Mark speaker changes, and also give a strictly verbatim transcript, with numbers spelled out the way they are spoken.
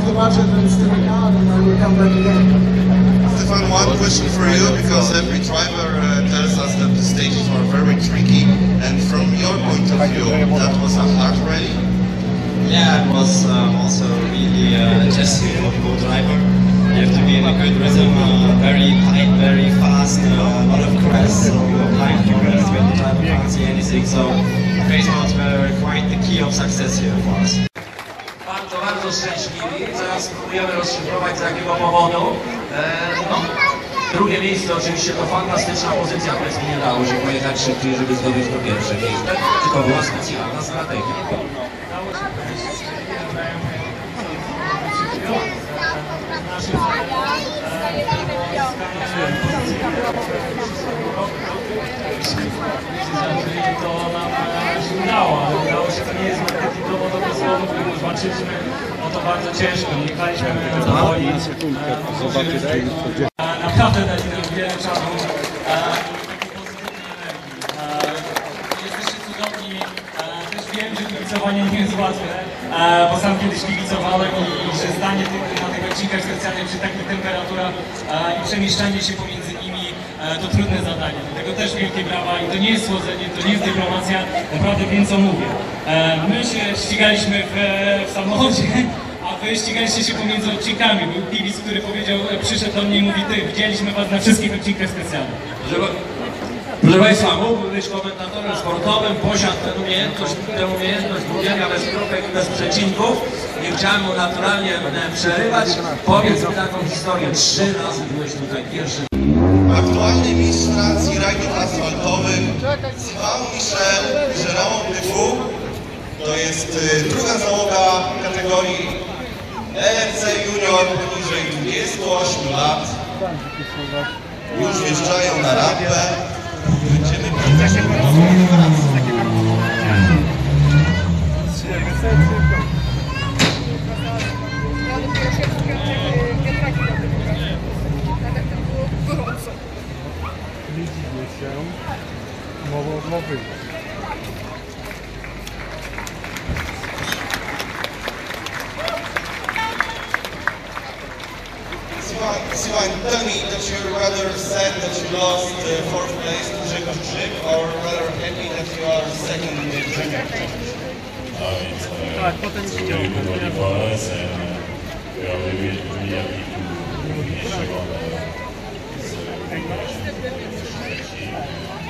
Speaker 1: zobaczę ten streaming out and I will come back again.
Speaker 2: Stefan, one question for you, because every driver uh, tells us that the stages were very tricky, and from your point of view, that was a hard rally?
Speaker 3: Yeah, it was um, also really uh, testing for the driver. You have to be in a good rhythm, uh, very tight, very fast, uh, a lot of crests, so you apply to crests when the driver can't see anything, so face mounts were quite the key of success here for us.
Speaker 4: Bardzo, bardzo szczęśliwi. Zaraz spróbujemy rozszyfrować z jakiego powodu. E, no, drugie miejsce oczywiście to fantastyczna pozycja, powiedzmy nie dało się pojechać szybciej, żeby zdobyć to pierwsze miejsce, tylko była specjalna strategia.
Speaker 5: To nam się udało, ale udało się, to nie jest marketingowo dobre słowo, ponieważ walczyliśmy o to bardzo ciężko, nie jechaliśmy do boi. Naprawdę dali nam wiele czasu i takiej pozytywnej energii. Jesteście cudowni, też wiem, że kibicowanie nie jest łatwe, bo sam kiedyś kibicowałem i że zdanie tych, na tych odcinkach specjalnych przy takich temperaturach i przemieszczanie się pomiędzy nimi to trudne zadanie. Dlatego też wielkie brawa i to nie jest słodzenie, to nie jest dyplomacja, naprawdę wiem co mówię. My się ścigaliśmy w, w samochodzie, a wy ścigaliście się pomiędzy odcinkami. Był kibic, który powiedział, przyszedł do mnie i mówi, ty, widzieliśmy was na wszystkich odcinkach specjalnych.
Speaker 4: Proszę Państwa, mógłby być komentatorem sportowym, posiadł tę umiejętność, tę umiejętność mówienia bez kropek i bez przecinków. Nie chciałem mu naturalnie przerywać. Powiedz mi taką historię. Trzy razy byłeś tutaj pierwszy.
Speaker 2: Aktualny mistrz Francji rajdów asfaltowych Simon Michel Gérard Defoe. To jest y, druga załoga kategorii E R C Junior poniżej dwudziestu ośmiu lat. Już wjeżdżają na rampę. Będziemy Simon, tell me that you're rather sad that you lost uh, fourth place to Grzegorz Grzyb, or rather happy that you are second in the junior championship?
Speaker 6: Uh, it's, uh, it's a really good rally for us, and uh, we are really, really happy to finish second. Uh, it's a good